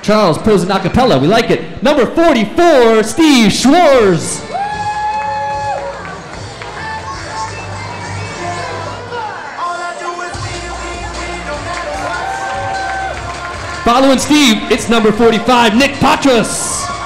Charles posing a cappella. We like it. Number 44, Steve Schwarz. Following Steve, it's number 45, Nick Patras.